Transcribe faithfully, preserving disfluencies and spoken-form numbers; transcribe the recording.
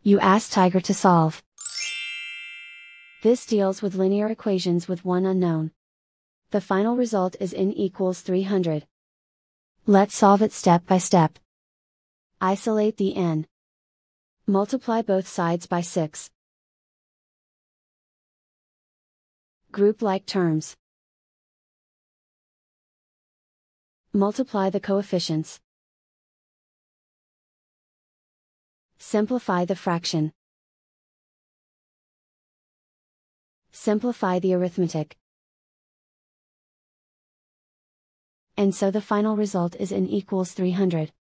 You ask Tiger to solve. This deals with linear equations with one unknown. The final result is n equals three hundred. Let's solve it step by step. Isolate the n. Multiply both sides by six. Group like terms. Multiply the coefficients. Simplify the fraction. Simplify the arithmetic. And so the final result is n equals three hundred.